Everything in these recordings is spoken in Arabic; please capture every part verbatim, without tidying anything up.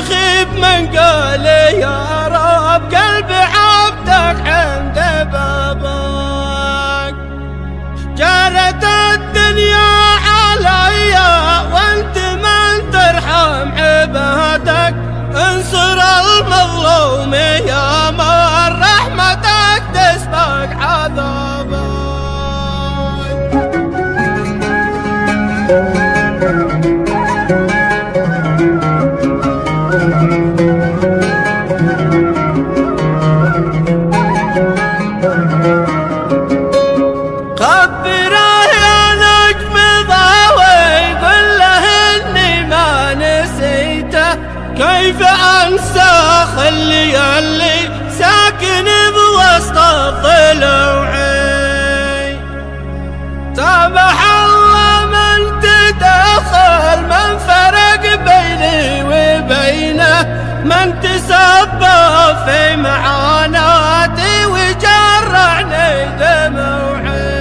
يخيب من قال يا رب قلب عبدك عند بابك. جرت الدنيا عليا وانت من ترحم عبادك، انصر المظلوم يا من رحمتك تسبق عذابك. خبره يا نجم ضاوي قل له اني ما نسيته، كيف انسى خلي اللي ساكن بوسط الضلوعي. سامح الله من تدخل من فرق بيني وبينه، من تسبب في معاناتي وجرعني دموعي.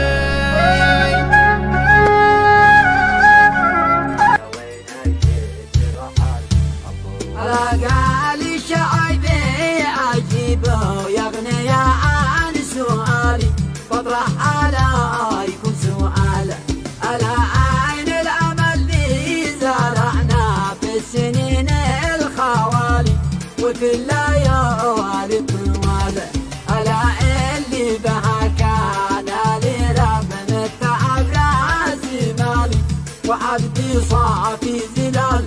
قالي شعبي عجيبه يغني عن سؤالي، بطرح عليكم سؤاله على عين الامل اللي زرعنا في السنين الخوالي، وكل يوالي طواله على اللي بها كان لي رغم التعب راسي مالي، وعبدي صافي زلال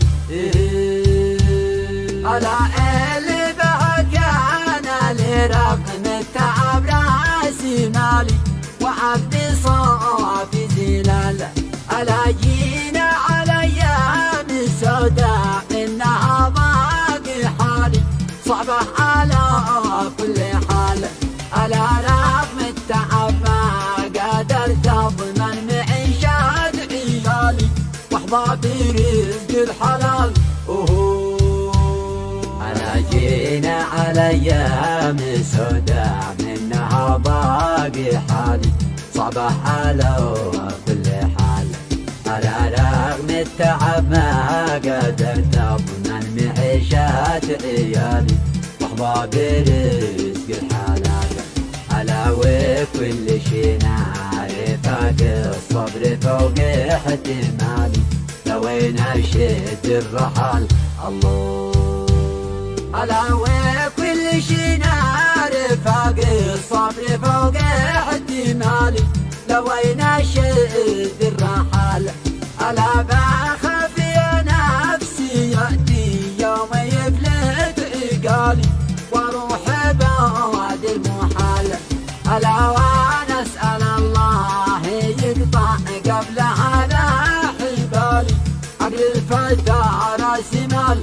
على اللي بها كان لي رغم التعب راسي مالي، وعبدي صافي زلال على جينا على ايام السوداء انها باقي حالي، صعبة على كل حال على رغم التعب ما قدرت اضمن معيشة عيالي، واحبابي رزق الحلال اوه. على جينا على ايام سوداء منها باقي حالي، صعبة على كل حال على رغم التعب ما قدرت اضمن معيشة عيالي، واحبابي رزق الحلال على وكل شي نعرفك الصبر فوق احتمالي، لوين اشد الرحال الله على وكل شي نعرفك الصبر فوق احتمالي، لوين اشد الرحال على بخاف يا نفسي ياتي يوم يفلت عقالي، واروح بعد المحال على وانا اسال الله يقطع قبل هذا حبالي، عقل الفتى راسي مال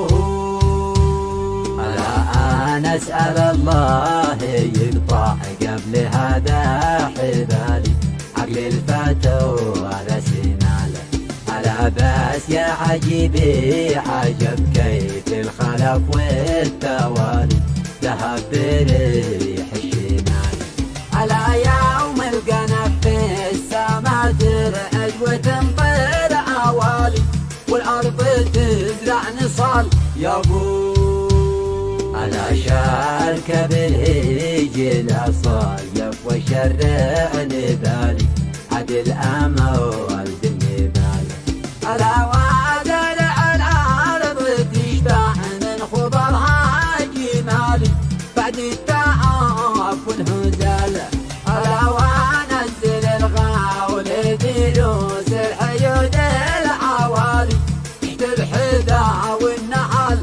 اوه. على انا اسال الله يقطع قبل هذا حبالي، عقل الفتى راسي مال على بس يا عجيبي عجب كيف الخلف والتوالي، ذهب بريح الشمال على يوم القنا في السما ترعد وتمطر عوالي، والارض تزرع نصال يا ابو على شارك بالهجل صيف وشرع لبالي، عدل اموال بالنبال على وادر الارض تشتاح من خضرها جمالي، بعد التعب والهزال على وانزل الغاول دروس الحيود العوالي، تحت الحذا والنعال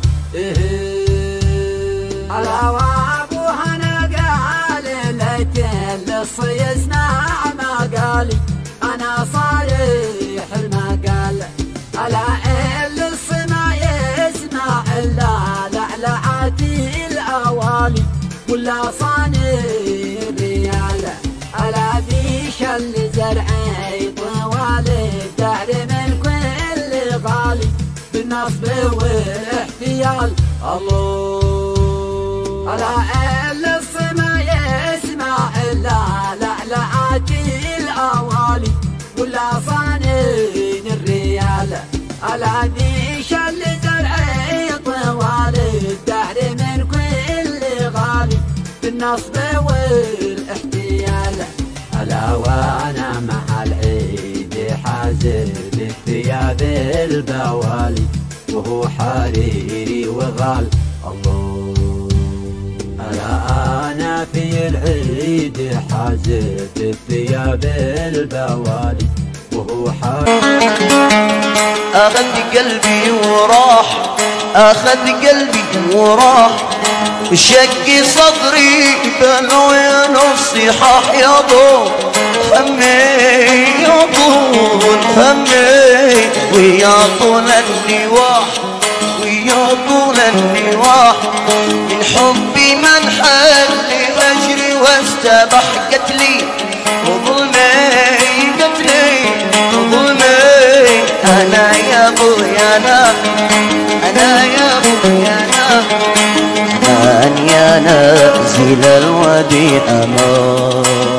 على وابوها نقال ليتين للصيص نعم قالي، انا صريح المقال على اللي الصما يسمع الا لعلعاتي الاوالي، ولا صاني الريال على ذي شل زرعي طوال الدهر من كل غالي، بالنصب والاحتيال الله على اللي الصما يسمع الا لعلعاتي الاوالي، ولا صانين الريال على ذي شل زرعي طوال النصب والاحتيال. ألا وأنا مع العيد حازر بالثياب البوالي وهو حريري وغال الله. ألا أنا في العيد حازر بالثياب البوالي وهو حريري. أخذ قلبي وراح أخذ قلبي وراح وشق صدري بلوين الصحاح يا طول همي يا طول همي ويا طول النواح ويا طول النواح من حبي من حل أجري واستبح قتلي وظلمي قتلي وظلمي. أنا يا ابويا أنا أنا يا ابويا أنا أن يا نازل الودي أمان.